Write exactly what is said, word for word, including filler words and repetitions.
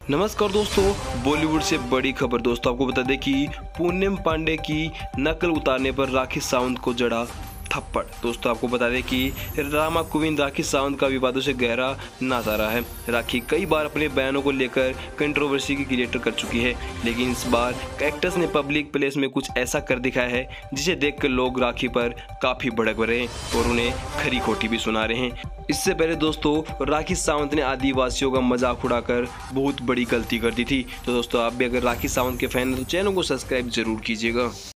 नमस्कार दोस्तों, बॉलीवुड से बड़ी खबर। दोस्तों आपको बता दें कि पूनम पांडे की नकल उतारने पर राखी सावंत को जड़ा थप्पड़। दोस्तों आपको बता दें कि ड्रामा क्वीन राखी सावंत का विवादों से गहरा नाता रहा है। राखी कई बार अपने बयानों को लेकर कंट्रोवर्सी की क्रिएटर कर चुकी है, लेकिन इस बार एक्ट्रेस ने पब्लिक प्लेस में कुछ ऐसा कर दिखाया है जिसे देखकर लोग राखी पर काफी भड़क रहे हैं और उन्हें खरी खोटी भी सुना रहे हैं। इससे पहले दोस्तों राखी सावंत ने आदिवासियों का मजाक उड़ाकर बहुत बड़ी गलती कर दी थी। तो दोस्तों आप भी अगर राखी सावंत के फैन हैं तो चैनल को सब्सक्राइब जरूर कीजिएगा।